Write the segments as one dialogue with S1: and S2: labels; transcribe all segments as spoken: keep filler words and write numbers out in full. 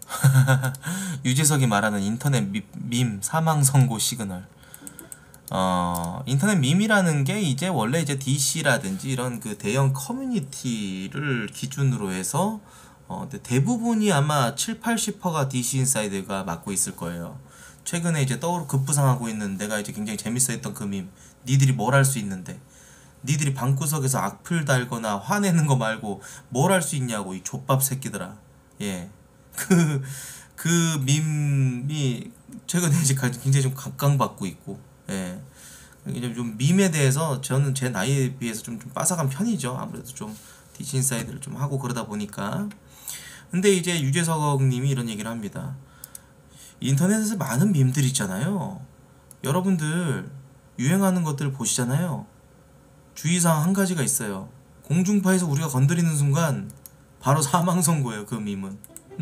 S1: 유재석이 말하는 인터넷 미, 밈 사망 선고 시그널. 어 인터넷 밈이라는 게 이제 원래 이제 디씨라든지 이런 그 대형 커뮤니티를 기준으로 해서 어 대부분이 아마 칠, 팔십 퍼센트가 디씨 인사이드가 맡고 있을 거예요. 최근에 이제 떠오르 급부상하고 있는, 내가 이제 굉장히 재밌어했던 그 밈. 니들이 뭘 할 수 있는데, 니들이 방구석에서 악플 달거나 화내는 거 말고 뭘 할 수 있냐고, 이 족밥 새끼들아. 예. 그, 그 밈이 최근에 이제 굉장히 좀 각광받고 있고, 예. 이제 좀 밈에 대해서 저는 제 나이에 비해서 좀, 좀 빠삭한 편이죠. 아무래도 좀 디씨 인사이드를 좀 하고 그러다 보니까. 근데 이제 유재석 님이 이런 얘기를 합니다. 인터넷에서 많은 밈들이 있잖아요. 여러분들 유행하는 것들 보시잖아요. 주의사항 한 가지가 있어요. 공중파에서 우리가 건드리는 순간 바로 사망 선고예요. 그 밈은.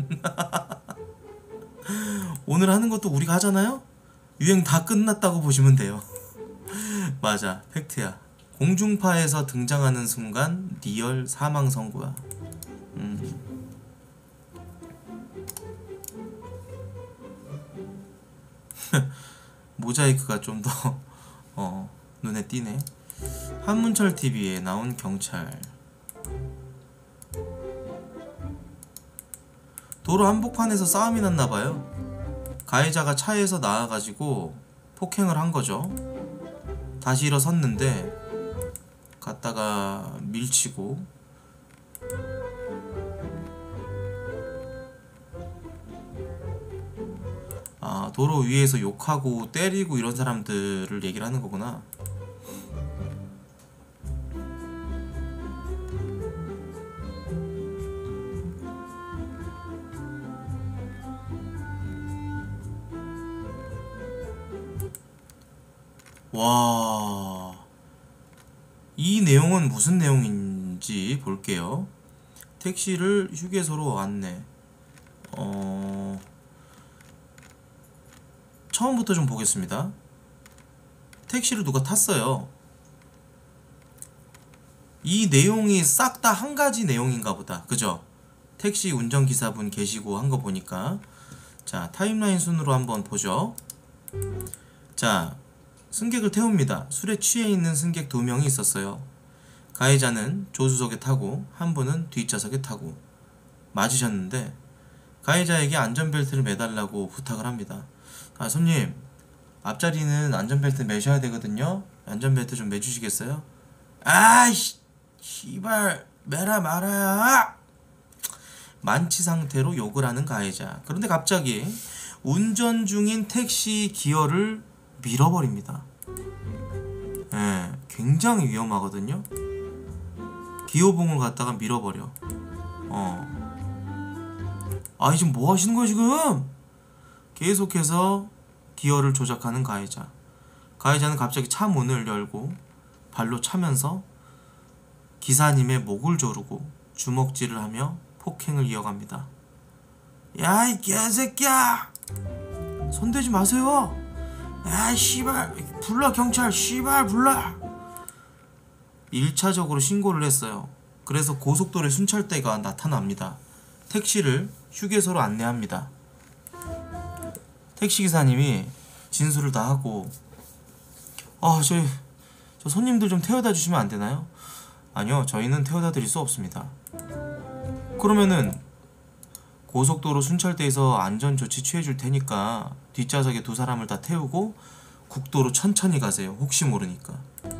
S1: 오늘 하는 것도 우리가 하잖아요. 유행 다 끝났다고 보시면 돼요. 맞아, 팩트야. 공중파에서 등장하는 순간 리얼 사망 선고야. 음. 모자이크가 좀 더 어, 눈에 띄네. 한문철 티비에 나온 경찰. 도로 한복판에서 싸움이 났나봐요. 가해자가 차에서 나와가지고 폭행을 한 거죠. 다시 일어섰는데 갔다가 밀치고, 아, 도로 위에서 욕하고 때리고 이런 사람들을 얘기를 하는 거구나. 와, 이 내용은 무슨 내용인지 볼게요. 택시를 휴게소로 안내. 어... 처음부터 좀 보겠습니다. 택시를 누가 탔어요. 이 내용이 싹 다 한 가지 내용인가 보다. 그죠? 택시 운전기사분 계시고 한 거 보니까. 자, 타임라인 순으로 한번 보죠. 자, 승객을 태웁니다. 술에 취해 있는 승객 두 명이 있었어요. 가해자는 조수석에 타고 한 분은 뒷좌석에 타고 맞으셨는데, 가해자에게 안전벨트를 매달라고 부탁을 합니다. 아, 손님, 앞자리는 안전벨트 매셔야 되거든요. 안전벨트 좀 매주시겠어요? 아이씨, 씨발, 매라 말아야. 만취 상태로 욕을 하는 가해자. 그런데 갑자기 운전 중인 택시 기어를 밀어버립니다. 예, 굉장히 위험하거든요. 기어봉을 갖다가 밀어버려. 어. 아이, 지금 뭐 하시는 거야 지금? 계속해서 기어를 조작하는 가해자. 가해자는 갑자기 차 문을 열고 발로 차면서 기사님의 목을 조르고 주먹질을 하며 폭행을 이어갑니다. 야, 이 개새끼야! 손대지 마세요! 야, 씨발! 불러, 경찰! 씨발, 불러! 일차적으로 신고를 했어요. 그래서 고속도로에 순찰대가 나타납니다. 택시를 휴게소로 안내합니다. 택시기사님이 진술을 다 하고, 아, 저, 저 손님들 좀 태워다 주시면 안 되나요? 아니요, 저희는 태워다 드릴 수 없습니다. 그러면은 고속도로 순찰대에서 안전조치 취해줄 테니까 뒷좌석에 두 사람을 다 태우고 국도로 천천히 가세요. 혹시 모르니까.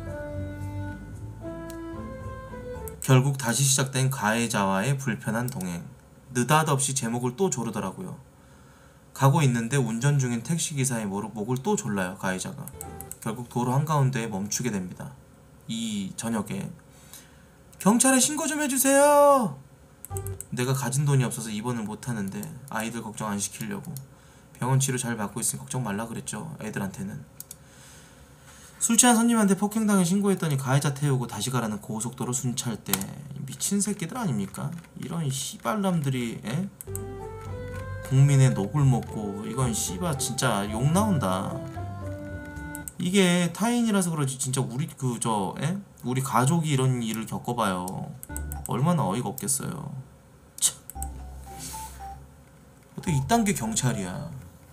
S1: 결국 다시 시작된 가해자와의 불편한 동행. 느닷없이 제목을 또 조르더라고요. 가고 있는데 운전 중인 택시기사의 목을 또 졸라요, 가해자가. 결국 도로 한가운데에 멈추게 됩니다. 이 저녁에 경찰에 신고 좀 해주세요. 내가 가진 돈이 없어서 입원을 못하는데 아이들 걱정 안 시키려고. 병원 치료 잘 받고 있으니 걱정 말라 그랬죠, 애들한테는. 술 취한 손님한테 폭행당해 신고했더니 가해자 태우고 다시 가라는 고속도로 순찰대. 미친 새끼들 아닙니까? 이런 씨발남들이, 에? 국민의 녹을 먹고, 이건 씨발 진짜 욕 나온다. 이게 타인이라서 그러지 진짜 우리 그 저 에? 우리 가족이 이런 일을 겪어봐요. 얼마나 어이가 없겠어요. 참. 어떻게 이딴 게 경찰이야.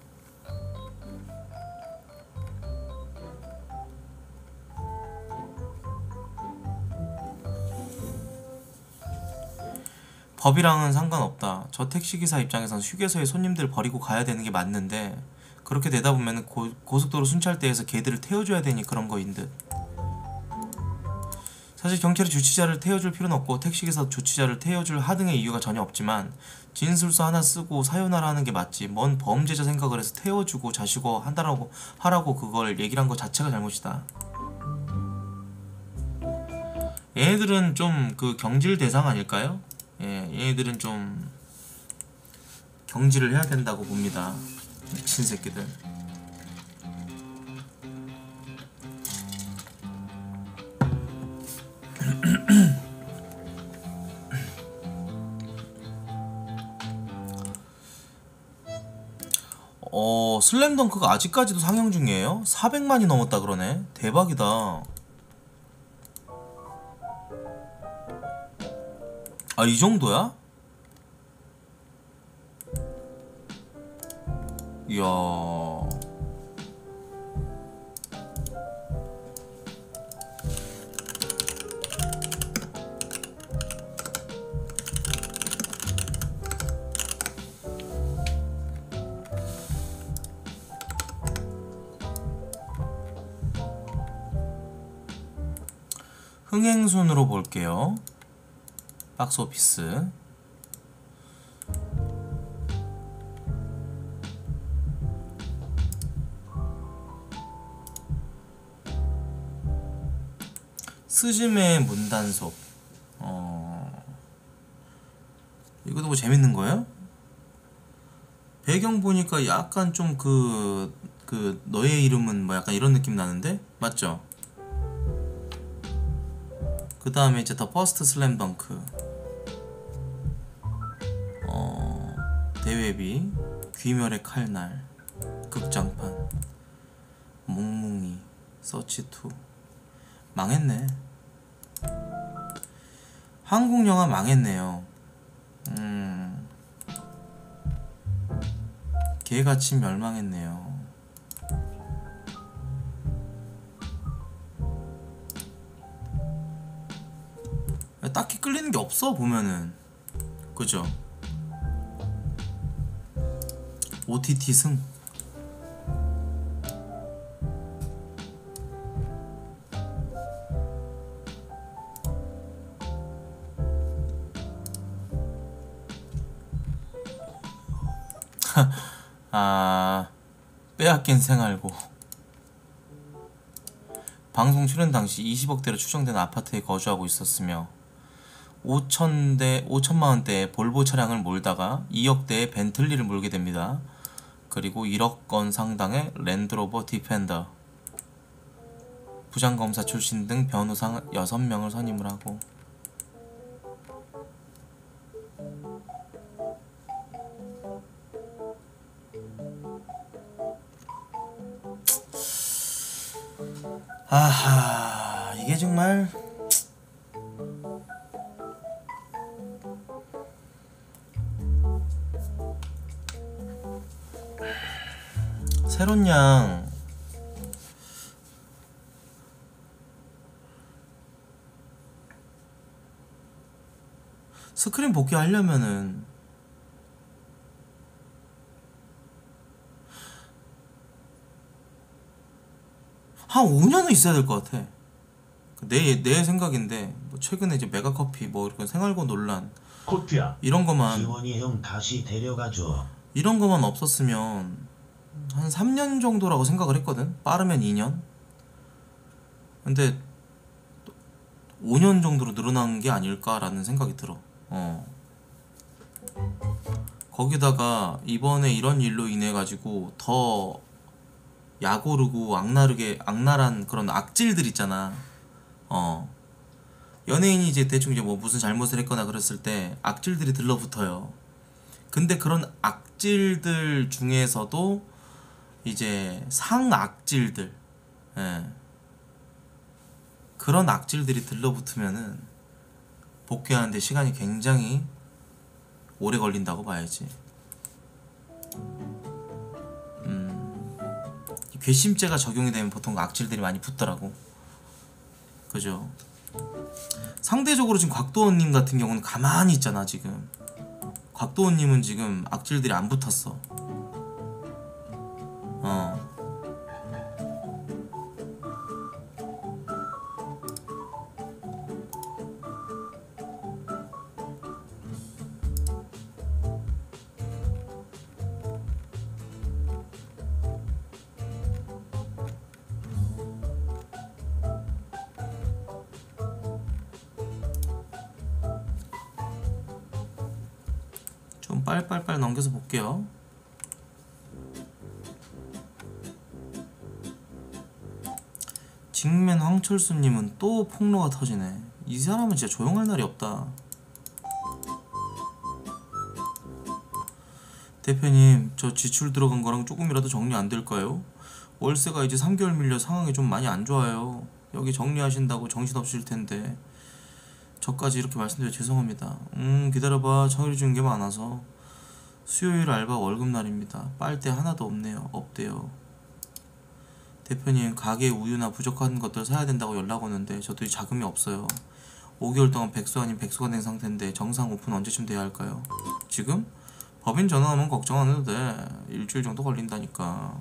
S1: 법이랑은 상관없다. 저 택시기사 입장에선 휴게소에 손님들 버리고 가야 되는 게 맞는데 그렇게 되다 보면 고, 고속도로 순찰대에서 걔들을 태워줘야 되니 그런 거인 듯. 사실 경찰이 주치자를 태워줄 필요는 없고 택시기사도 주치자를 태워줄 하등의 이유가 전혀 없지만 진술서 하나 쓰고 사유나라 하는 게 맞지. 뭔 범죄자 생각을 해서 태워주고 자시고 한다라고 하라고 그걸 얘기를 한 거 자체가 잘못이다. 얘네들은 좀 그 경질 대상 아닐까요? 예, 얘네들은 좀 경질을 해야 된다고 봅니다. 미친 새끼들. 어, 슬램덩크가 아직까지도 상영 중이에요? 사백만이 넘었다 그러네. 대박이다. 아, 이 정도야? 이야. 흥행순으로 볼게요. 박스오피스. 스즈메 문단속. 어... 이것도 뭐 재밌는 거예요? 배경 보니까 약간 좀 그... 그 너의 이름은 뭐 약간 이런 느낌 나는데? 맞죠? 그 다음에 이제 더 퍼스트 슬램덩크. 어... 대회비, 귀멸의 칼날, 극장판, 몽몽이, 서치투. 망했네. 한국 영화 망했네요. 음... 개같이 멸망했네요. 딱히 끌리는 게 없어 보면은. 그죠? 오티티 승. 아, 빼앗긴 생활고. 방송 출연 당시 이십억대로 추정되는 아파트에 거주하고 있었으며 오천대, 오천만원대의 볼보 차량을 몰다가 이억대의 벤틀리를 몰게 됩니다. 그리고 일억원 상당의 랜드로버 디펜더. 부장검사 출신 등 변호사 여섯 명을 선임을 하고. 아하, 이게 정말 새로운 양. 스크린 복귀하려면은 한 오 년은 있어야 될 것 같아. 내, 내 생각인데 뭐 최근에 이제 메가커피 뭐 이런 생활고 논란
S2: 코트야,
S1: 이런 거만
S2: 지원이 형 다시 데려가줘.
S1: 이런 거만 없었으면 한 삼 년 정도라고 생각을 했거든. 빠르면 이 년. 근데 오 년 정도로 늘어난 게 아닐까라는 생각이 들어. 어. 거기다가 이번에 이런 일로 인해 가지고 더 야고르고 악나르게 악랄한 그런 악질들 있잖아. 어. 연예인이 이제 대충 이제 뭐 무슨 잘못을 했거나 그랬을 때 악질들이 들러붙어요. 근데 그런 악질들 중에서도 이제 상악질들, 예. 그런 악질들이 들러붙으면은 복귀하는데 시간이 굉장히 오래 걸린다고 봐야지. 괘씸죄가 적용이 되면 보통 악질들이 많이 붙더라고. 그죠? 상대적으로 지금 곽도원님 같은 경우는 가만히 있잖아. 지금 곽도원님은 지금 악질들이 안 붙었어. 어. 좀 빨빨빨 넘겨서 볼게요. 직맨 황철수님은 또 폭로가 터지네. 이 사람은 진짜 조용할 날이 없다. 대표님, 저 지출 들어간 거랑 조금이라도 정리 안 될까요? 월세가 이제 삼 개월 밀려 상황이 좀 많이 안 좋아요. 여기 정리하신다고 정신없으실 텐데 저까지 이렇게 말씀드려 죄송합니다. 음 기다려봐. 처리 중인 게 많아서. 수요일 알바 월급날입니다. 빨대 하나도 없네요. 없대요. 대표님, 가게 우유나 부족한 것들 사야 된다고 연락 오는데 저도 자금이 없어요. 오 개월 동안 백수 아닌 백수가 된 상태인데 정상 오픈 언제쯤 돼야 할까요? 지금? 법인 전환하면 걱정 안 해도 돼. 일주일 정도 걸린다니까.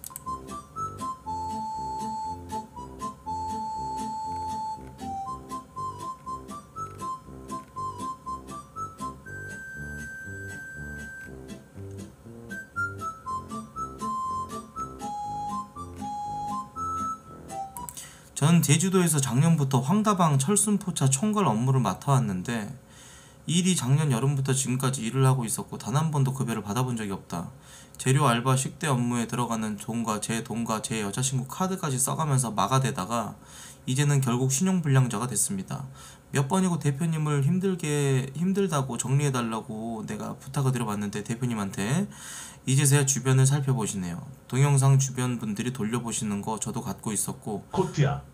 S1: 저는 제주도에서 작년부터 황다방 철순포차 총괄 업무를 맡아왔는데 일이 작년 여름부터 지금까지 일을 하고 있었고 단 한 번도 급여를 받아본 적이 없다. 재료 알바 식대 업무에 들어가는 돈과 제 돈과 제 여자친구 카드까지 써가면서 마가되다가 이제는 결국 신용불량자가 됐습니다. 몇 번이고 대표님을 힘들게 힘들다고 정리해달라고 내가 부탁을 드려봤는데 대표님한테 이제서야 주변을 살펴보시네요. 동영상 주변 분들이 돌려보시는 거 저도 갖고 있었고
S2: 코피아.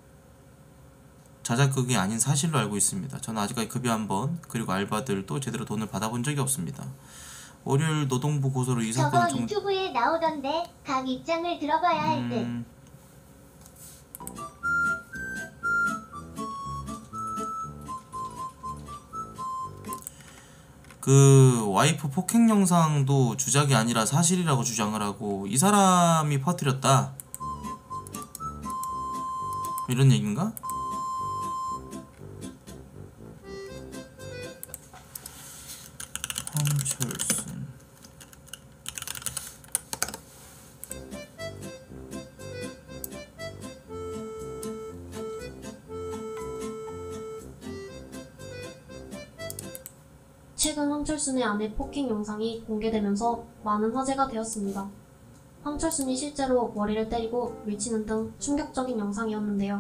S1: 자작극이 아닌 사실로 알고 있습니다. 저는 아직까지 급여 한 번 그리고 알바들도 제대로 돈을 받아본 적이 없습니다. 월요일 노동부 고소로 이
S3: 저거
S1: 사건을 정...
S3: 유튜브에 나오던데 각 입장을 들어봐야 할 듯.
S1: 음... 그 와이프 폭행 영상도 주작이 아니라 사실이라고 주장을 하고 이 사람이 퍼뜨렸다 이런 얘기인가? 황철순
S4: 최근 황철순의 아내 폭행 영상이 공개되면서 많은 화제가 되었습니다. 황철순이 실제로 머리를 때리고 밀치는 등 충격적인 영상이었는데요.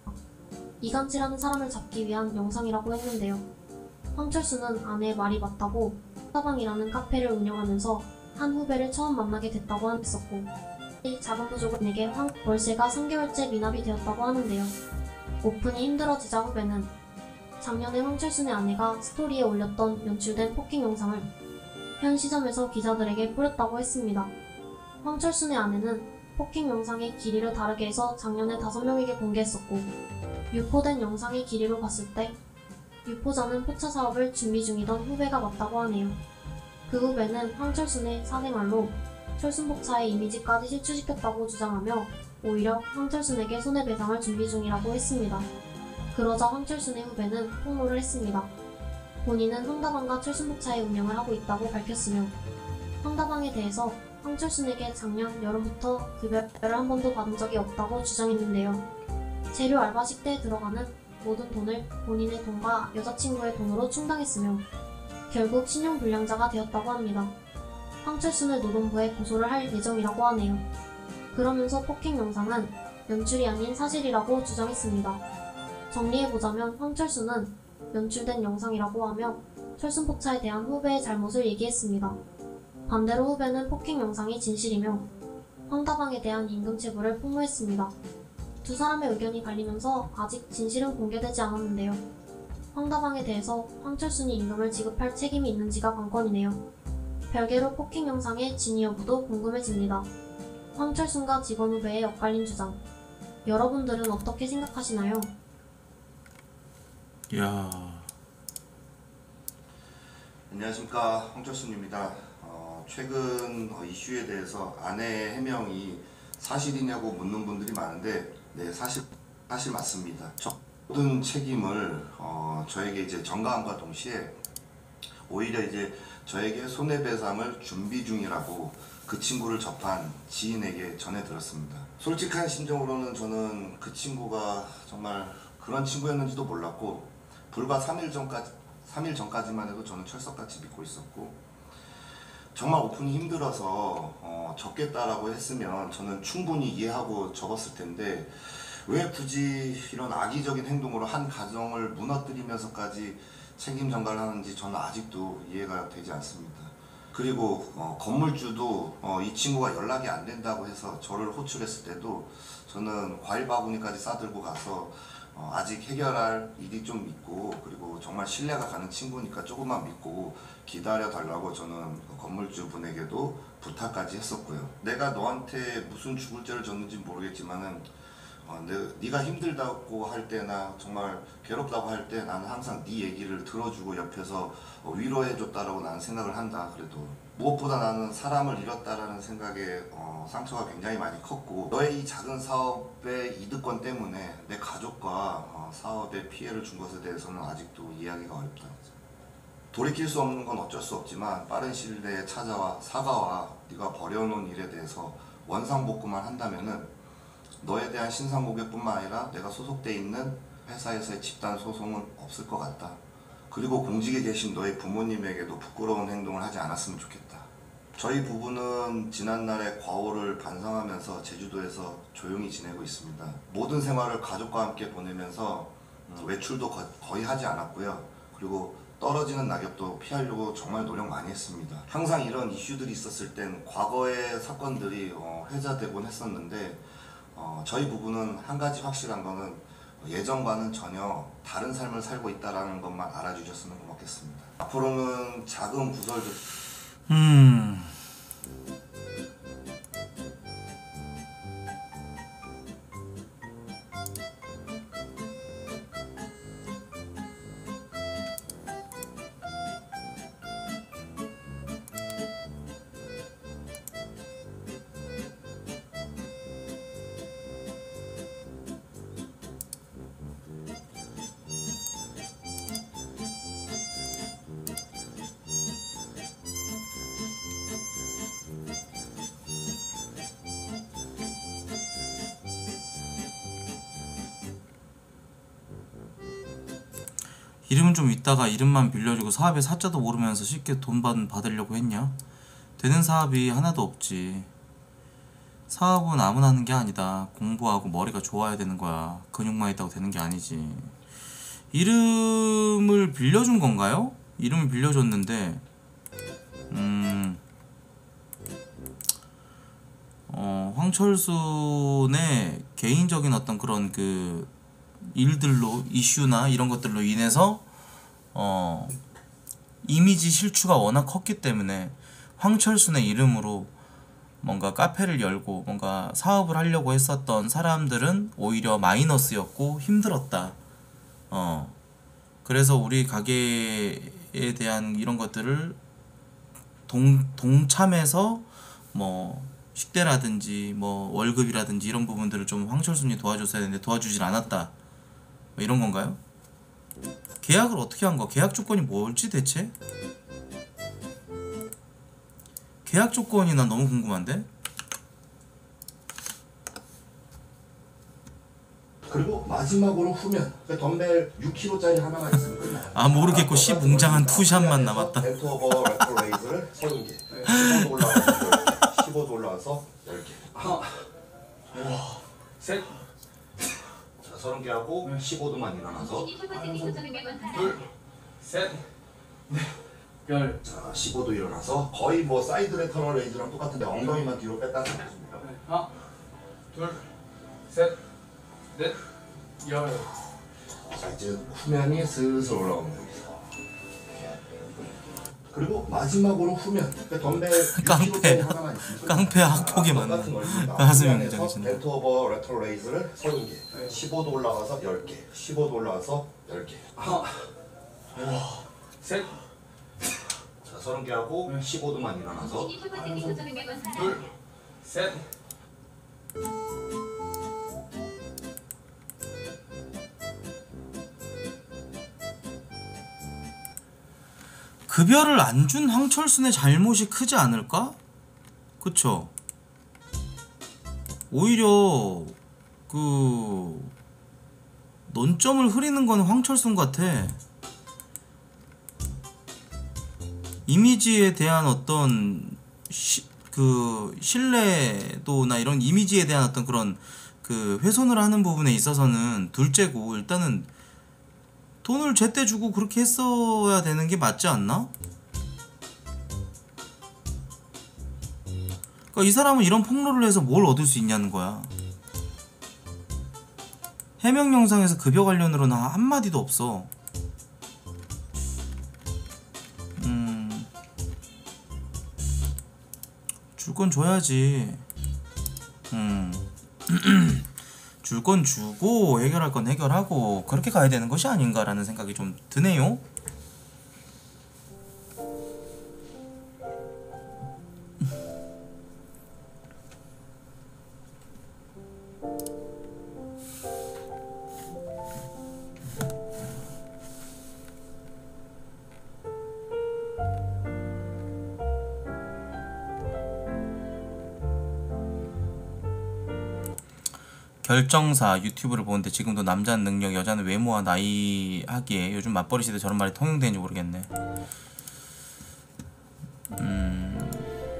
S4: 이간질하는 사람을 잡기 위한 영상이라고 했는데요. 황철순은 아내의 말이 맞다고 황다방이라는 카페를 운영하면서 한 후배를 처음 만나게 됐다고 했었고 이 자금 부족에게 황 월세가 삼 개월째 미납이 되었다고 하는데요. 오픈이 힘들어지자 후배는 작년에 황철순의 아내가 스토리에 올렸던 연출된 폭행 영상을 현 시점에서 기자들에게 뿌렸다고 했습니다. 황철순의 아내는 폭행 영상의 길이를 다르게 해서 작년에 다섯 명에게 공개했었고 유포된 영상의 길이로 봤을 때 유포자는 포차 사업을 준비 중이던 후배가 맞다고 하네요. 그 후배는 황철순의 사생활로 철순포차의 이미지까지 실추시켰다고 주장하며 오히려 황철순에게 손해배상을 준비 중이라고 했습니다. 그러자 황철순의 후배는 폭로를 했습니다. 본인은 황다방과 철순포차의 운영을 하고 있다고 밝혔으며 황다방에 대해서 황철순에게 작년 여름부터 급여를 한 번도 받은 적이 없다고 주장했는데요. 재료 알바 식대에 들어가는 모든 돈을 본인의 돈과 여자친구의 돈으로 충당했으며 결국 신용불량자가 되었다고 합니다. 황철순을 노동부에 고소를 할 예정이라고 하네요. 그러면서 폭행 영상은 연출이 아닌 사실이라고 주장했습니다. 정리해보자면 황철순은 연출된 영상이라고 하며 철순포차에 대한 후배의 잘못을 얘기했습니다. 반대로 후배는 폭행 영상이 진실이며 황다방에 대한 임금 체불을 폭로했습니다. 두 사람의 의견이 갈리면서 아직 진실은 공개되지 않았는데요. 황다방에 대해서 황철순이 임금을 지급할 책임이 있는지가 관건이네요. 별개로 폭행 영상의 진위 여부도 궁금해집니다. 황철순과 직원 후배의 엇갈린 주장. 여러분들은 어떻게 생각하시나요?
S1: 야,
S5: 안녕하십니까, 황철순입니다. 어, 최근 어, 이슈에 대해서 아내의 해명이 사실이냐고 묻는 분들이 많은데, 네, 사실 사실 맞습니다. 저 모든 책임을 어, 저에게 이제 전가함과 동시에 오히려 이제 저에게 손해배상을 준비 중이라고 그 친구를 접한 지인에게 전해 들었습니다. 솔직한 심정으로는 저는 그 친구가 정말 그런 친구였는지도 몰랐고, 불과 삼 일 전까지 삼 일 전까지만 해도 저는 철석같이 믿고 있었고, 정말 오픈이 힘들어서 어, 접겠다라고 했으면 저는 충분히 이해하고 접었을 텐데, 왜 굳이 이런 악의적인 행동으로 한 가정을 무너뜨리면서까지 책임 전가를 하는지 저는 아직도 이해가 되지 않습니다. 그리고 어, 건물주도 어, 이 친구가 연락이 안 된다고 해서 저를 호출했을 때도 저는 과일 바구니까지 싸들고 가서 어, 아직 해결할 일이 좀 있고, 그리고 정말 신뢰가 가는 친구니까 조금만 믿고 기다려 달라고 저는 건물주 분에게도 부탁까지 했었고요. 내가 너한테 무슨 죽을 죄를 졌는지 모르겠지만은 어, 내, 네가 힘들다고 할 때나 정말 괴롭다고 할 때 나는 항상 네 얘기를 들어주고 옆에서 어, 위로해줬다라고 나는 생각을 한다. 그래도 무엇보다 나는 사람을 잃었다라는 생각에 어, 상처가 굉장히 많이 컸고, 너의 이 작은 사업의 이득권 때문에 내 가족과 어, 사업에 피해를 준 것에 대해서는 아직도 이해하기가 어렵다. 돌이킬 수 없는 건 어쩔 수 없지만 빠른 시일 내에 찾아와 사과와 네가 버려놓은 일에 대해서 원상복구만 한다면은 너에 대한 신상 고객뿐만 아니라 내가 소속돼 있는 회사에서의 집단 소송은 없을 것 같다. 그리고 공직에 계신 너의 부모님에게도 부끄러운 행동을 하지 않았으면 좋겠다. 저희 부부는 지난날의 과오를 반성하면서 제주도에서 조용히 지내고 있습니다. 모든 생활을 가족과 함께 보내면서 외출도 거의 하지 않았고요. 그리고 떨어지는 낙엽도 피하려고 정말 노력 많이 했습니다. 항상 이런 이슈들이 있었을 땐 과거의 사건들이 회자되곤 했었는데, 어, 저희 부부는 한 가지 확실한 거는 예전과는 전혀 다른 삶을 살고 있다는 것만 알아주셨으면 고맙겠습니다. 앞으로는 작은 구설들
S1: 음, 이름은 좀 있다가 이름만 빌려주고 사업의 사자도 모르면서 쉽게 돈 받, 받으려고 했냐? 되는 사업이 하나도 없지. 사업은 아무나 하는 게 아니다. 공부하고 머리가 좋아야 되는 거야. 근육만 있다고 되는 게 아니지. 이름을 빌려준 건가요? 이름을 빌려줬는데 음... 어, 황철순의 개인적인 어떤 그런 그 일들로, 이슈나 이런 것들로 인해서 어, 이미지 실추가 워낙 컸기 때문에 황철순의 이름으로 뭔가 카페를 열고 뭔가 사업을 하려고 했었던 사람들은 오히려 마이너스였고 힘들었다. 어, 그래서 우리 가게에 대한 이런 것들을 동, 동참해서 뭐 식대라든지 뭐 월급이라든지 이런 부분들을 좀 황철순이 도와줬어야 되는데 도와주질 않았다. 뭐 이런 건가요? 계약을 어떻게 한 거? 계약 조건이 뭘지 대체? 계약 조건이 난 너무 궁금한데?
S5: 그리고 마지막으로 후면 그 덤벨 육 킬로그램짜리 하나만 있으면 끝나요.
S1: 아 모르겠고 씨 웅장한 투샷만 남았다.
S5: 벤투오버 레이즈를 서른 개, 십오도 올라가서 십오도 올라와서 열 개.
S6: 하나, 와, 셋,
S5: 자, 서른 개 하고 십오도만 일어나서
S6: 둘, 셋, 넷, 열.
S5: 자, 십오도 일어나서 거의 뭐 사이드 레터럴 레이즈랑 똑같은데 엉덩이만 뒤로 뺐다는 거습니다.
S6: 하나, 둘, 셋, 넷, 열.
S5: 자, 이제 후면이 슬슬 올라오는 겁니다. 그리고 마지막으로 후면. 그러니까 덤벨
S1: 깡패.
S5: 하나만 있으면
S1: 깡패 학폭이 많네.
S5: 똑같은 원리입니다.
S1: 가슴이
S5: 후면에서
S1: 웅장해지네.
S5: 벤트 오버 레터럴 레이즈를 서른 개. 십오 도 올라가서 열 개. 십오 도 올라가서 열 개.
S6: 하나. 와. 셋.
S5: 자, 서른 개 하고 십오 도만 일어나서
S6: 둘. 셋.
S1: 급여를 안 준 황철순의 잘못이 크지 않을까? 그쵸? 오히려 그 논점을 흐리는 건 황철순 같아. 이미지에 대한 어떤 시, 그 신뢰도나 이런 이미지에 대한 어떤 그런 그 훼손을 하는 부분에 있어서는 둘째고, 일단은 돈을 제때 주고 그렇게 했어야 되는 게 맞지 않나? 그러니까 이 사람은 이런 폭로를 해서 뭘 얻을 수 있냐는 거야. 해명 영상에서 급여 관련으로는 한마디도 없어. 음, 줄 건 줘야지. 음. 줄 건 주고 해결할 건 해결하고 그렇게 가야 되는 것이 아닌가라는 생각이 좀 드네요. 결정사 유튜브를 보는데 지금도 남자는 능력, 여자는 외모와 나이 하기에 요즘 맞벌이 시대 저런 말이 통용되는지 모르겠네. 음...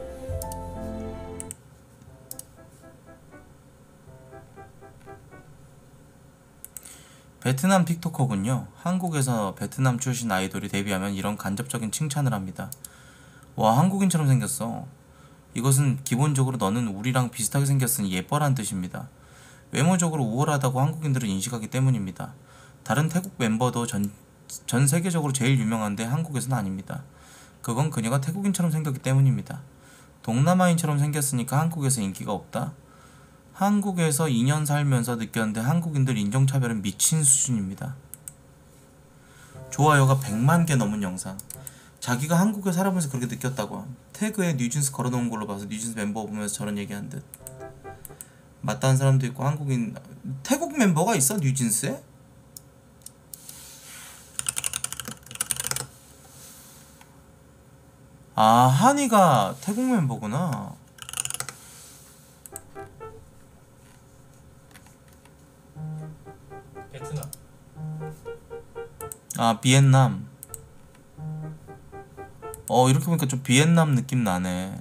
S1: 베트남 틱토커군요. 한국에서 베트남 출신 아이돌이 데뷔하면 이런 간접적인 칭찬을 합니다. 와, 한국인처럼 생겼어. 이것은 기본적으로 너는 우리랑 비슷하게 생겼으니 예뻐란 뜻입니다. 외모적으로 우월하다고 한국인들은 인식하기 때문입니다. 다른 태국 멤버도 전, 전 세계적으로 제일 유명한데 한국에서는 아닙니다. 그건 그녀가 태국인처럼 생겼기 때문입니다. 동남아인처럼 생겼으니까 한국에서 인기가 없다? 한국에서 이 년 살면서 느꼈는데 한국인들 인종차별은 미친 수준입니다. 좋아요가 백만 개 넘은 영상. 자기가 한국에 살아보면서 그렇게 느꼈다고 함. 태그에 뉴진스 걸어놓은 걸로 봐서 뉴진스 멤버 보면서 저런 얘기한 듯. 맞다는 사람도 있고 한국인 태국 멤버가 있어? 뉴진스에? 아, 한이가 태국 멤버구나.
S7: 베트남.
S1: 아, 비엔남. 어, 이렇게 보니까 좀 비엔남 느낌 나네.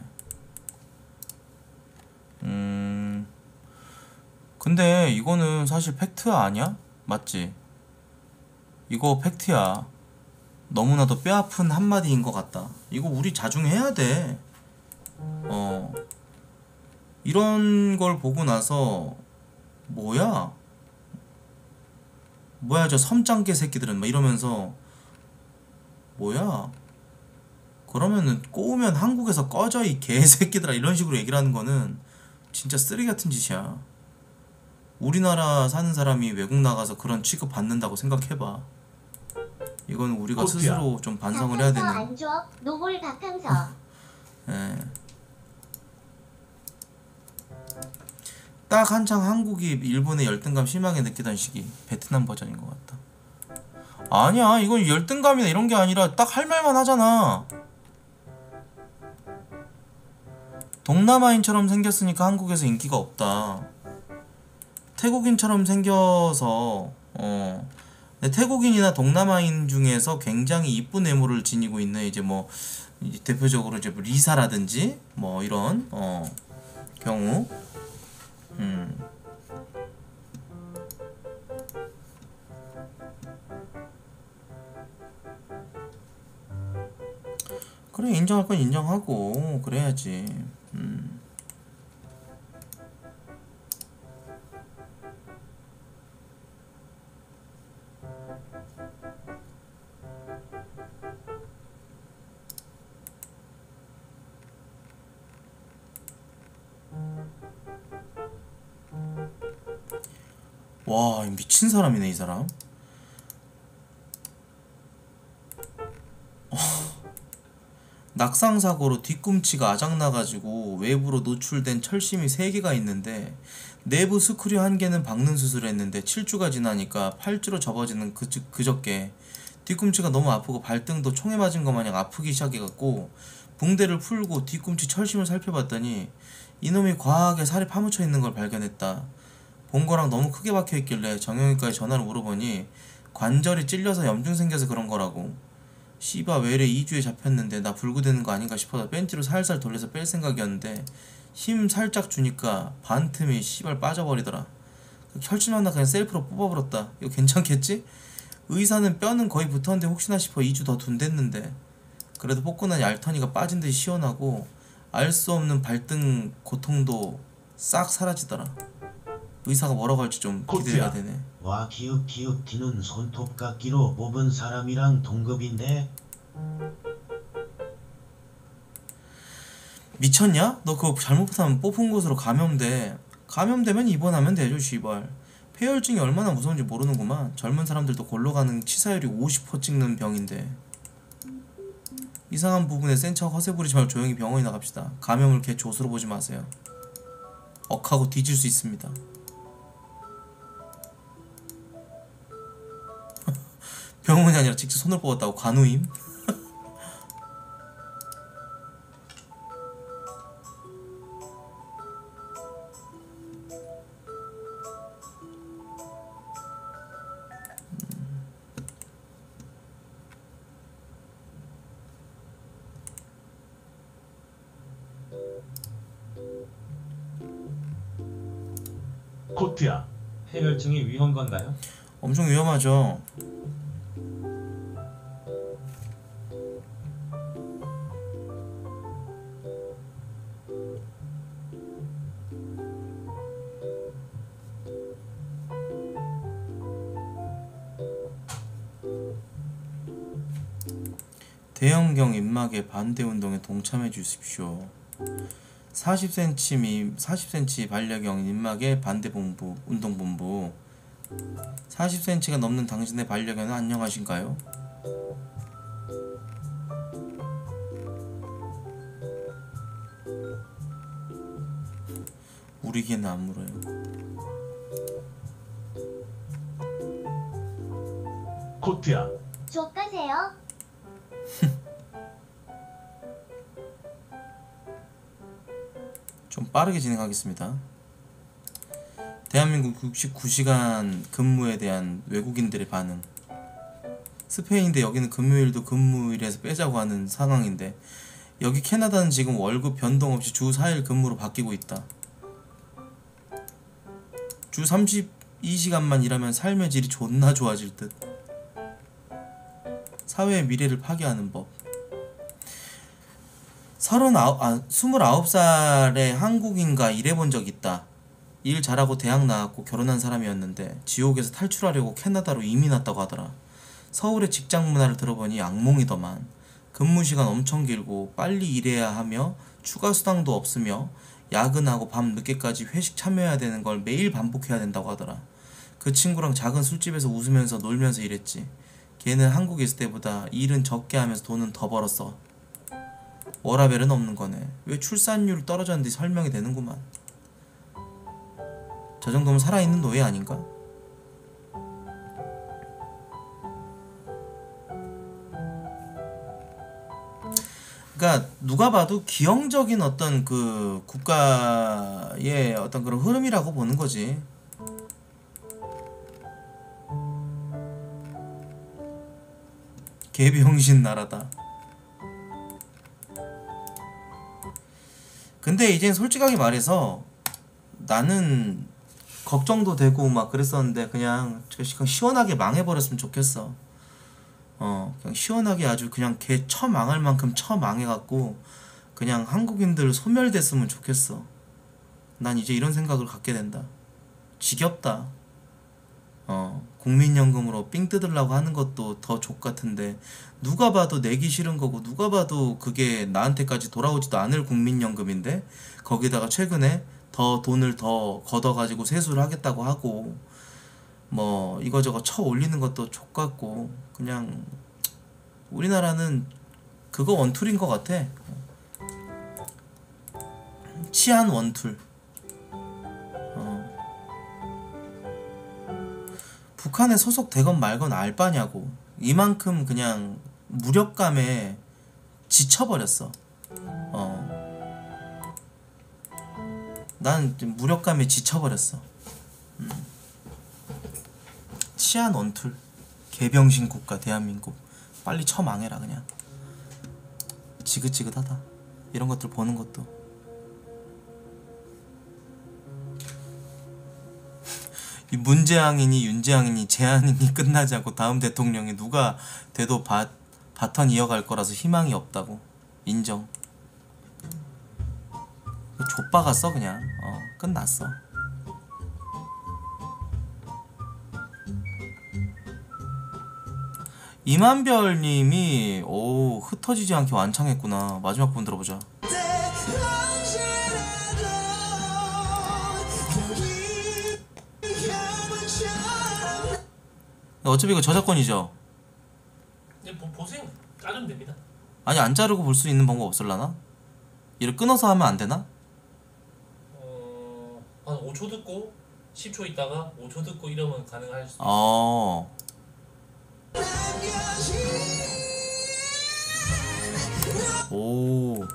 S1: 음... 근데 이거는 사실 팩트 아니야? 맞지? 이거 팩트야. 너무나도 뼈아픈 한마디인 것 같다. 이거 우리 자중해야 돼. 어, 이런 걸 보고 나서 뭐야? 뭐야 저 섬짱개 새끼들은 막 이러면서 뭐야? 그러면은 꼬우면 한국에서 꺼져 이 개새끼들아 이런 식으로 얘기를 하는 거는 진짜 쓰레기 같은 짓이야. 우리나라 사는 사람이 외국 나가서 그런 취급 받는다고 생각해봐. 이건 우리가
S2: 꼬피야.
S1: 스스로 좀 반성을 해야 되는.
S3: 안 줘. 노골 박항서.
S1: 예. 딱 한창 한국이 일본의 열등감 심하게 느끼던 시기 베트남 버전인 것 같다. 아니야, 이건 열등감이나 이런 게 아니라 딱 할 말만 하잖아. 동남아인처럼 생겼으니까 한국에서 인기가 없다. 태국인처럼 생겨서 어 근데 태국인이나 동남아인 중에서 굉장히 이쁜 외모를 지니고 있는 이제 뭐 이제 대표적으로 이제 뭐 리사라든지 뭐 이런 어 경우 음 그래, 인정할 건 인정하고 그래야지. 음. 와 미친 사람이네 이 사람. 어, 낙상사고로 뒤꿈치가 아작나가지고 외부로 노출된 철심이 세 개가 있는데 내부 스크류 한 개는 박는 수술을 했는데 칠 주가 지나니까 팔 주로 접어지는 그, 그저께 뒤꿈치가 너무 아프고 발등도 총에 맞은 것 마냥 아프기 시작해갖고 붕대를 풀고 뒤꿈치 철심을 살펴봤더니 이놈이 과하게 살이 파묻혀 있는 걸 발견했다. 본 거랑 너무 크게 박혀있길래 정형외과에 전화를 물어보니 관절이 찔려서 염증 생겨서 그런 거라고. 씨바 외래 이 주에 잡혔는데 나 불구되는 거 아닌가 싶어서 벤치로 살살 돌려서 뺄 생각이었는데 힘 살짝 주니까 반틈이 씨발 빠져버리더라. 혈관 하나 그냥 셀프로 뽑아버렸다. 이거 괜찮겠지? 의사는 뼈는 거의 붙었는데 혹시나 싶어 이 주 더 둔댔는데 그래도 뽑고난 얇더니가 빠진 듯이 시원하고 알 수 없는 발등 고통도 싹 사라지더라. 의사가 뭐라고 할지 좀 기대가 되네.
S2: 와 기읍 기읍 티는 손톱깎이로 뽑은 사람이랑 동급인데
S1: 미쳤냐? 너 그거 잘못하면 뽑은 곳으로 감염돼. 감염되면 입원하면 되죠 씨발. 폐혈증이 얼마나 무서운지 모르는구만. 젊은 사람들도 골로 가는 치사율이 오십 퍼센트 찍는 병인데. 이상한 부분에 센 척 허세 부리지 말고 조용히 병원이나 갑시다. 감염을 개 조수로 보지 마세요. 억하고 뒤질 수 있습니다. 병원이 아니라 직접 손을 뽑았다고 관우임?
S2: 코트야.
S7: 폐혈증이 위험한 건가요?
S1: 엄청 위험하죠. 대형경 입막의 반대 운동에 동참해 주십시오. 사십 센티미터 미 사십 센티미터 반려경 입막의 반대 본부 운동 본부. 사십 센티미터가 넘는 당신의 반려견은 안녕하신가요? 우리 개는 안 물어요.
S2: 코트야.
S3: 족가세요.
S1: 좀 빠르게 진행하겠습니다. 대한민국 육십구 시간 근무에 대한 외국인들의 반응. 스페인인데 여기는 금요일도 근무일에서 빼자고 하는 상황인데 여기 캐나다는 지금 월급 변동 없이 주 사 일 근무로 바뀌고 있다. 주 삼십이 시간만 일하면 삶의 질이 존나 좋아질 듯. 사회의 미래를 파괴하는 법. 서른아홉, 아, 스물아홉 살의 한국인과 일해본 적 있다. 일 잘하고 대학 나왔고 결혼한 사람이었는데 지옥에서 탈출하려고 캐나다로 이민 왔다고 하더라. 서울의 직장 문화를 들어보니 악몽이더만. 근무시간 엄청 길고 빨리 일해야 하며 추가 수당도 없으며 야근하고 밤 늦게까지 회식 참여해야 되는 걸 매일 반복해야 된다고 하더라. 그 친구랑 작은 술집에서 웃으면서 놀면서 일했지. 걔는 한국에 있을 때보다 일은 적게 하면서 돈은 더 벌었어. 워라벨은 없는 거네. 왜 출산율 떨어졌는지 설명이 되는구만. 저 정도면 살아있는 노예 아닌가? 그러니까 누가 봐도 기형적인 어떤 그 국가의 어떤 그런 흐름이라고 보는 거지. 개병신 나라다. 근데 이젠 솔직하게 말해서 나는 걱정도 되고 막 그랬었는데 그냥 그냥 시원하게 망해버렸으면 좋겠어. 어 그냥 시원하게 아주 그냥 개 처망할 만큼 처망해갖고 그냥 한국인들 소멸됐으면 좋겠어. 난 이제 이런 생각을 갖게 된다. 지겹다. 어 국민연금으로 삥 뜯으려고 하는 것도 더 족같은데 누가 봐도 내기 싫은 거고 누가 봐도 그게 나한테까지 돌아오지도 않을 국민연금인데 거기다가 최근에 더 돈을 더 걷어가지고 세수를 하겠다고 하고 뭐 이거저거 쳐 올리는 것도 족같고 그냥 우리나라는 그거 원툴인 것 같아. 치안 원툴. 어. 북한에 소속되건 말건 알 바냐고. 이만큼 그냥 무력감에 지쳐버렸어. 어. 난 무력감에 지쳐버렸어. 음. 치안 원툴. 개병신 국가 대한민국. 빨리 처망해라 그냥. 지긋지긋하다. 이런 것들 보는 것도. 이 문재앙이니 윤재앙이니 재앙이니 끝나지 않고 다음 대통령이 누가 돼도 바, 바턴 이어갈 거라서 희망이 없다고. 인정. 좆박았어 그냥. 어 끝났어. 이만별님이 오 흩어지지 않게 완창했구나. 마지막 부분 들어보자. 어차피 이거 저작권이죠?
S6: 네, 보, 보세요. 자르면 됩니다.
S1: 아니 안 자르고 볼 수 있는 방법 없을라나? 이를 끊어서 하면 안 되나?
S6: 어, 한 오 초 듣고 십 초 있다가 오 초 듣고 이러면 가능할 수도 있어요.
S1: 어. 오.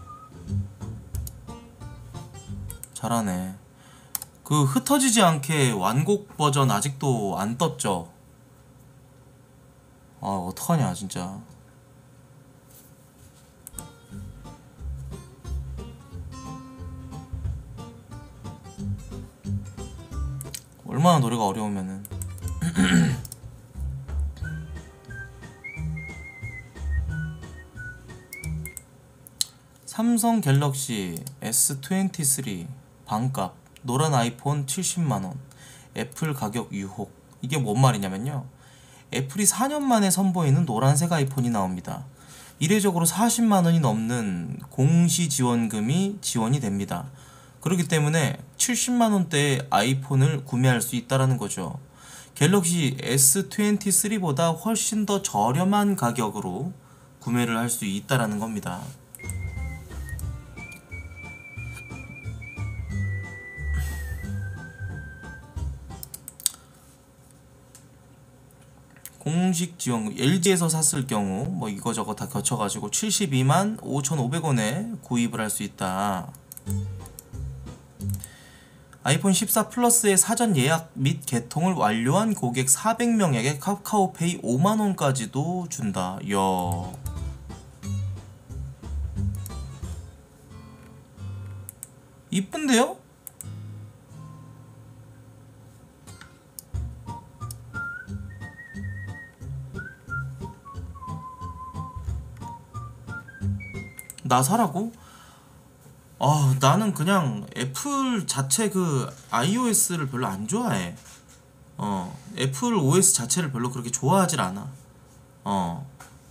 S1: 잘하네. 그 흩어지지 않게 완곡 버전 아직도 안 떴죠? 아 어떡하냐 진짜. 얼마나 노래가 어려우면은. 삼성 갤럭시 에스 이십삼 반값 노란 아이폰 칠십만 원 애플 가격 유혹. 이게 뭔 말이냐면요, 애플이 사 년 만에 선보이는 노란색 아이폰이 나옵니다. 이례적으로 사십만 원이 넘는 공시 지원금이 지원이 됩니다. 그렇기 때문에 칠십만 원대의 아이폰을 구매할 수 있다는 거죠. 갤럭시 에스 이십삼보다 훨씬 더 저렴한 가격으로 구매를 할 수 있다는 겁니다. 공식 지원금, 엘지에서 샀을 경우 뭐 이거저거 다 거쳐가지고 칠십이만 오천오백 원에 구입을 할 수 있다. 아이폰 십사 플러스의 사전 예약 및 개통을 완료한 고객 사백 명에게 카카오페이 오만 원까지도 준다. 이야. 이쁜데요? 나 사라고? 아 나는 그냥 애플 자체 그 아이오에스를 별로 안 좋아해. 어 애플 오에스 자체를 별로 그렇게 좋아하질 않아. 어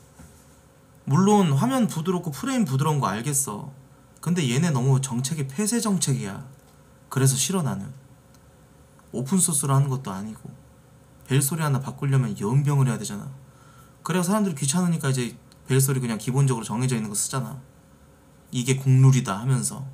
S1: 물론 화면 부드럽고 프레임 부드러운 거 알겠어. 근데 얘네 너무 정책이 폐쇄 정책이야. 그래서 싫어 나는. 오픈소스로 하는 것도 아니고 벨소리 하나 바꾸려면 연병을 해야 되잖아. 그래야 사람들이 귀찮으니까 이제 벨소리 그냥 기본적으로 정해져 있는 거 쓰잖아. 이게 국룰이다 하면서.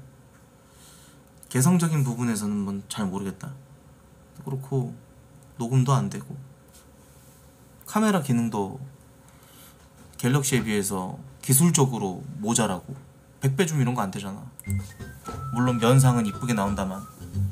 S1: 개성적인 부분에서는 뭐 잘 모르겠다. 그렇고 녹음도 안 되고 카메라 기능도 갤럭시에 비해서 기술적으로 모자라고 백 배 줌 이런 거 안 되잖아. 물론 면상은 이쁘게 나온다만.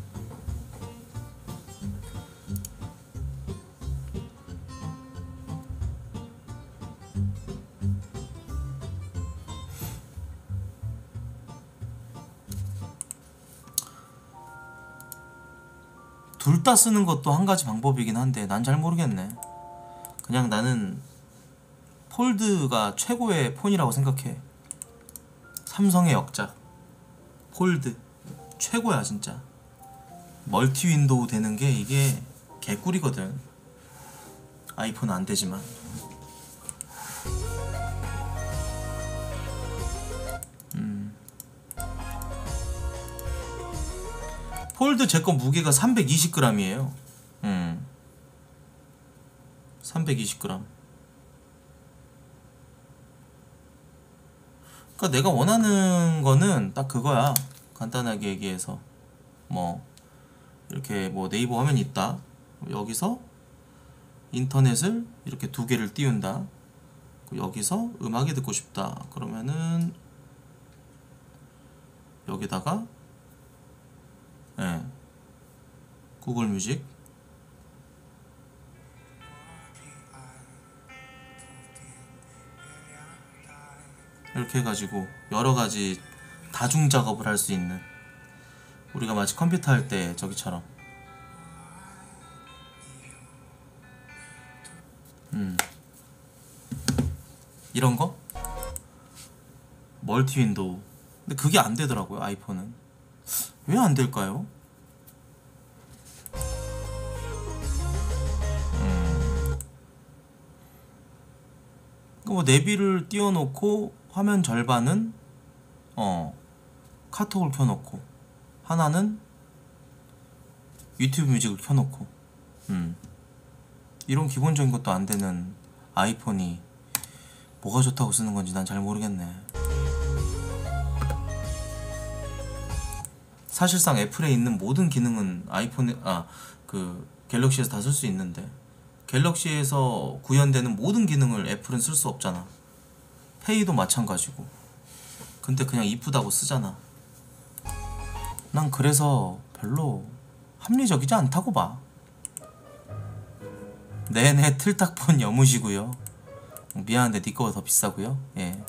S1: 둘 다 쓰는 것도 한 가지 방법이긴 한데 난 잘 모르겠네. 그냥 나는 폴드가 최고의 폰이라고 생각해. 삼성의 역작 폴드 최고야 진짜. 멀티 윈도우 되는 게 이게 개꿀이거든. 아이폰은 안 되지만. 음. 폴드 제 거 무게가 삼백이십 그램이에요. 음. 삼백이십 그램. 그러니까 내가 원하는 거는 딱 그거야. 간단하게 얘기해서 뭐 이렇게 뭐 네이버 화면이 있다. 여기서 인터넷을 이렇게 두 개를 띄운다. 여기서 음악이 듣고 싶다. 그러면은 여기다가 예, 구글 뮤직 이렇게 해가지고 여러가지 다중 작업을 할 수 있는, 우리가 마치 컴퓨터 할 때 저기처럼 음 이런거? 멀티 윈도우. 근데 그게 안되더라고요 아이폰은. 왜 안될까요? 음. 뭐 내비를 띄워놓고 화면 절반은 어 카톡을 켜놓고 하나는 유튜브 뮤직을 켜놓고 음 이런 기본적인 것도 안되는 아이폰이 뭐가 좋다고 쓰는 건지 난 잘 모르겠네. 사실상 애플에 있는 모든 기능은 아이폰에 아 그 갤럭시에서 다 쓸 수 있는데, 갤럭시에서 구현되는 모든 기능을 애플은 쓸 수 없잖아. 페이도 마찬가지고. 근데 그냥 이쁘다고 쓰잖아. 난 그래서 별로 합리적이지 않다고 봐. 네네, 틀딱폰 여무시고요. 미안한데 니 거가 더 비싸고요. 예.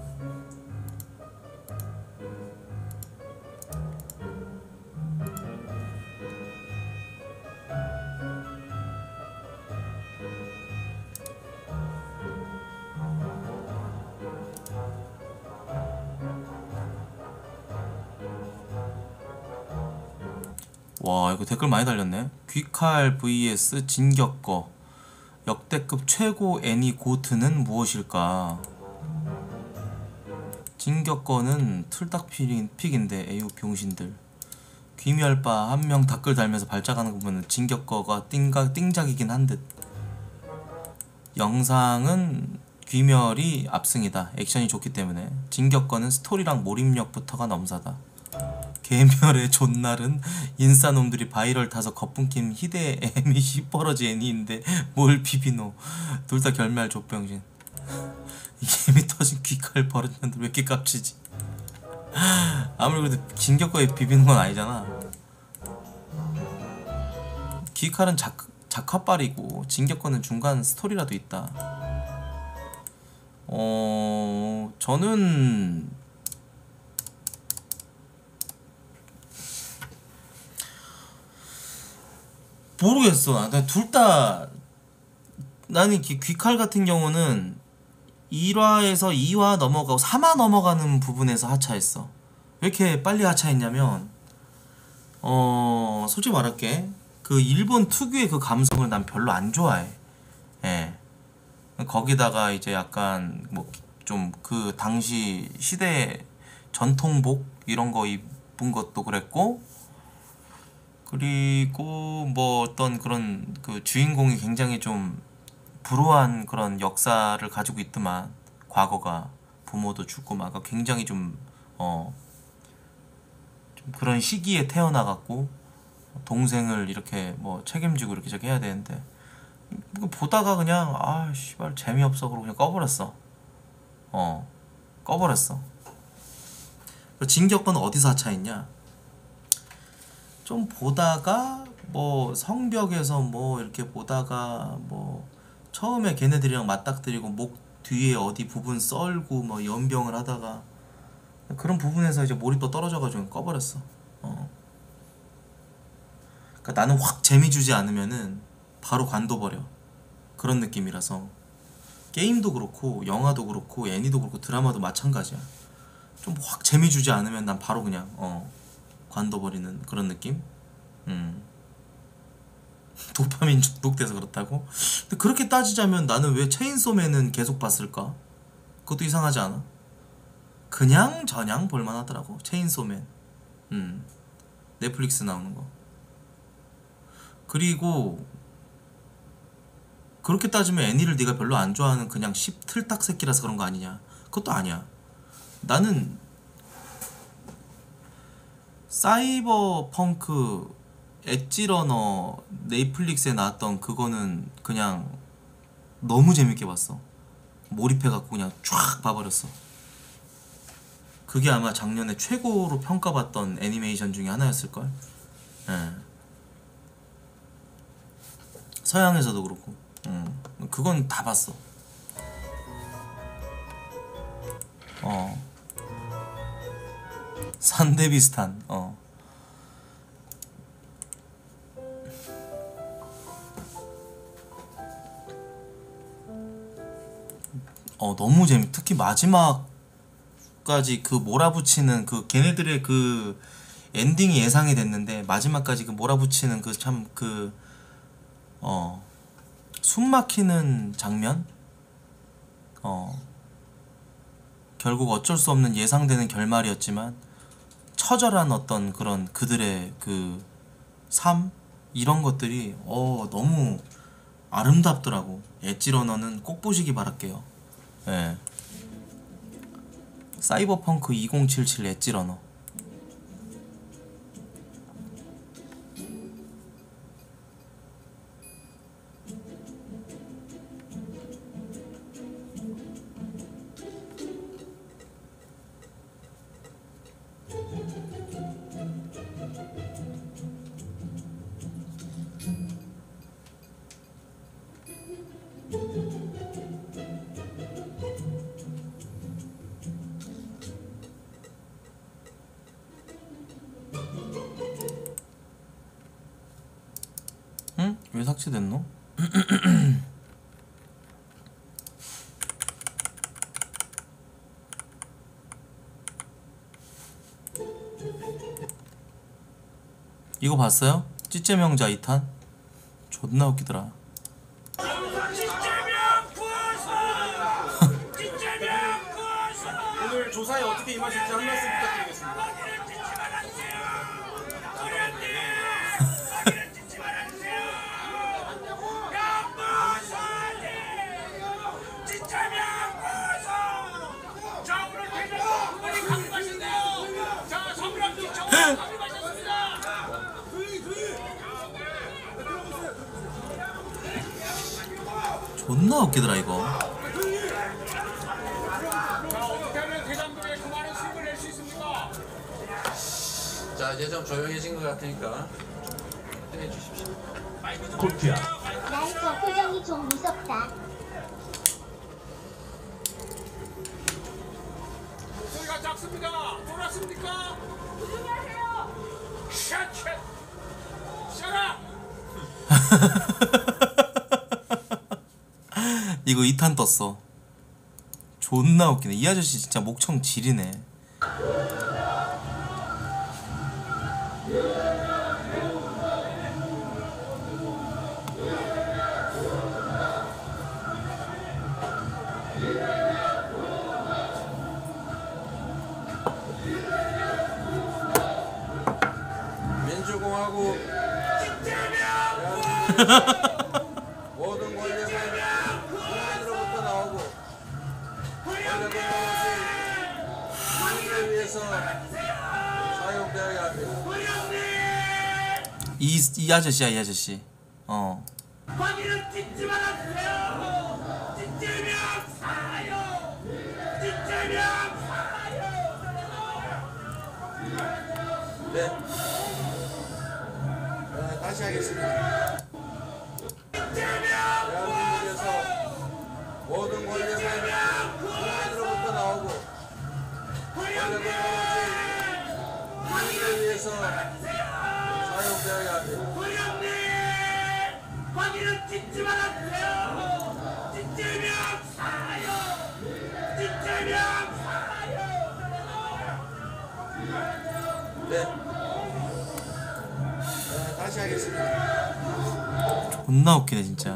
S1: 와, 이거 댓글 많이 달렸네. 귀칼 vs 진격거 역대급 최고 애니 고트는 무엇일까? 진격거는 틀딱픽인데 에휴 병신들. 귀멸바 한 명 댓글 달면서 발작하는 거 보면 진격거가 띵가, 띵작이긴 한듯. 영상은 귀멸이 압승이다. 액션이 좋기 때문에. 진격거는 스토리랑 몰입력부터가 넘사다. 개멸의 존날은 인싸놈들이 바이럴 타서 거품킴 희대 애미 시퍼러지 애니인데 뭘 비비노. 둘 다 결말 족병신. 이미 터진 귀칼 버릇년들 왜 이렇게 깝치지? 아무리 그래도 진격거에 비비는 건 아니잖아. 귀칼은 작, 작화빨이고 진격거는 중간 스토리라도 있다. 어... 저는 모르겠어. 둘 다 나는 귀, 귀칼 같은 경우는 일 화에서 이 화 넘어가고 삼 화 넘어가는 부분에서 하차했어. 왜 이렇게 빨리 하차했냐면 어 솔직히 말할게, 그 일본 특유의 그 감성을 난 별로 안 좋아해. 예. 거기다가 이제 약간 뭐 좀 그 당시 시대 전통복 이런 거 입은 것도 그랬고, 그리고 뭐 어떤 그런 그 주인공이 굉장히 좀 불우한 그런 역사를 가지고 있더만. 과거가 부모도 죽고 막 굉장히 좀 어 좀 그런 시기에 태어나갖고 동생을 이렇게 뭐 책임지고 이렇게 저렇게 해야 되는데, 보다가 그냥 아 씨발 재미없어 그러고 그냥 꺼버렸어. 어 꺼버렸어. 진격거는 어디서 하차했냐? 좀 보다가 뭐 성벽에서 뭐 이렇게 보다가 뭐 처음에 걔네들이랑 맞닥뜨리고 목 뒤에 어디 부분 썰고 뭐 연병을 하다가 그런 부분에서 이제 몰입도 떨어져가지고 꺼버렸어. 어. 그러니까 나는 확 재미 주지 않으면은 바로 관둬버려. 그런 느낌이라서 게임도 그렇고 영화도 그렇고 애니도 그렇고 드라마도 마찬가지야. 좀 확 재미 주지 않으면 난 바로 그냥 어 관둬버리는 그런 느낌? 음. 도파민 중독돼서 그렇다고? 근데 그렇게 따지자면 나는 왜 체인소맨은 계속 봤을까? 그것도 이상하지 않아? 그냥 저냥 볼만하더라고. 체인소맨. 음. 넷플릭스 나오는 거. 그리고 그렇게 따지면 애니를 네가 별로 안 좋아하는 그냥 씹 틀딱 새끼라서 그런 거 아니냐? 그것도 아니야. 나는 사이버펑크 엣지러너 넷플릭스에 나왔던 그거는 그냥 너무 재밌게 봤어. 몰입해갖고 그냥 쫙 봐버렸어. 그게 아마 작년에 최고로 평가받던 애니메이션 중에 하나였을걸? 예. 서양에서도 그렇고. 음. 그건 다 봤어. 어. 산데비스탄. 어. 어 너무 재밌. 특히 마지막까지 그 몰아붙이는 그 걔네들의 그 엔딩이 예상이 됐는데 마지막까지 그 몰아붙이는 그 참 그 어 숨막히는 장면. 어 결국 어쩔 수 없는 예상되는 결말이었지만 처절한 어떤 그런 그들의 그 삶 이런 것들이 어 너무 아름답더라고. 엣지러너는 꼭 보시기 바랄게요. 예. 사이버펑크 이공칠칠 엣지러너. 응? 왜 삭제됐노? 이거 봤어요? 찌째명자 이 탄? 존나 웃기더라.
S8: 오늘 조사에 어떻게 임하실지 한 말씀 부탁드리겠습니다.
S1: 존나 웃기더라 이거.
S9: 자 이제 좀 조용해진 것 같으니까 해주십시오.
S7: 코트야.
S3: 난 저 표정이 좀 무섭다.
S8: 목소리가 작습니다. 돌았습니까? 안녕하세요. 샷샷. 샷아.
S1: 이거 이 탄 떴어. 존나 웃기네. 이 아저씨 진짜 목청 지리네.
S9: 민주공화국 모든 권력은 국민으로부터 나오고 권력은 오직 국민을 위해서 사용되어야 합니다.
S1: 이, 이 아저씨야 이 아저씨. 어.
S8: 거기는 찍지 말아주세요. 찍지면 살아요. 찍지면 살아요.
S9: 네. 어, 다시 하겠습니다. 대한민국에서 모든 권력은 국민으로부터 나오고 권력은 오직 국민을 위해서 사용되어야 합니다.
S8: 거기는 찍지 말아주세요. 찍지면 살아요. 찍지면 살아요.
S9: 네. 어, 다시 하겠습니다.
S1: 존나 웃기네 진짜.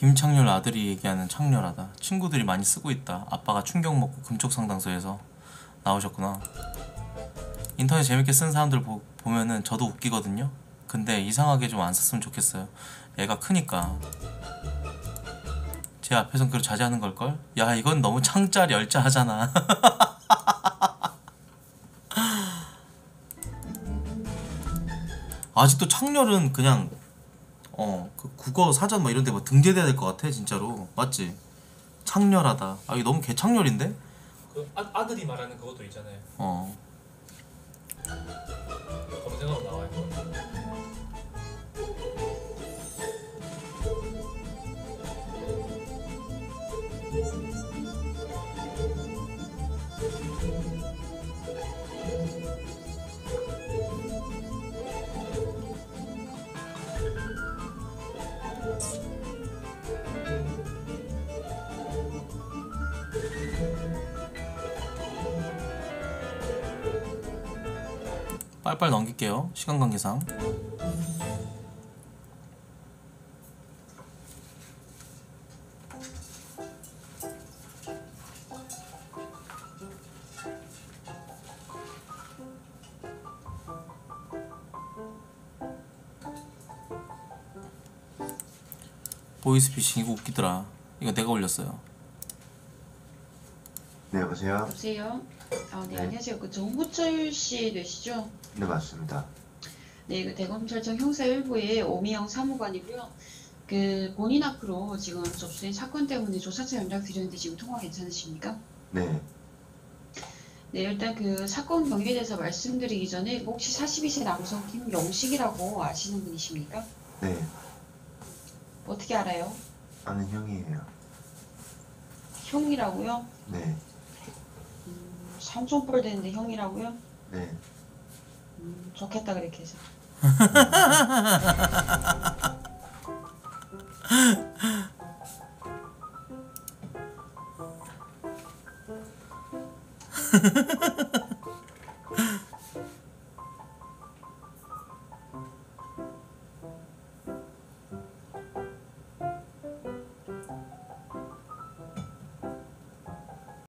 S1: 김창렬 아들이 얘기하는 창렬하다. 친구들이 많이 쓰고 있다. 아빠가 충격 먹고 금쪽 상당소에서 나오셨구나. 인터넷 재밌게 쓴 사람들 보, 보면은 저도 웃기거든요. 근데 이상하게 좀 안 썼으면 좋겠어요. 애가 크니까. 제 앞에선 그걸 자제하는 걸걸? 야, 이건 너무 창자 열자 하잖아. 아직도 창렬은 그냥 어 그 국어 사전 뭐 이런 데 뭐 등재돼야 될 것 같아 진짜로. 맞지? 창렬하다. 아 이거 너무 개창렬인데?
S6: 그 아, 아들이 말하는 그것도 있잖아요.
S1: 어
S6: 검색하고 나와요.
S1: 빨빨 넘길게요. 시간 관계상. 보이스피싱 이거 웃기더라. 이거 내가 올렸어요.
S5: 네, 여보세요?
S10: 여보세요? 아, 네,
S5: 네.
S10: 안녕하세요. 그 정호철 씨 되시죠?
S5: 네, 맞습니다.
S10: 네, 그 대검찰청 형사 일 부의 오미영 사무관이고요. 그 본인 앞으로 지금 접수된 사건 때문에 조사처 연락 드렸는데 지금 통화 괜찮으십니까?
S5: 네.
S10: 네, 일단 그 사건 경위에 대해서 말씀드리기 전에 혹시 사십이 세 남성 김영식이라고 아시는 분이십니까?
S5: 네.
S10: 어떻게 알아요?
S5: 아는 형이에요.
S10: 형이라고요?
S5: 네.
S10: 음, 삼촌뻘 되는데 형이라고요?
S5: 네.
S10: 음, 좋겠다 그렇게 해서.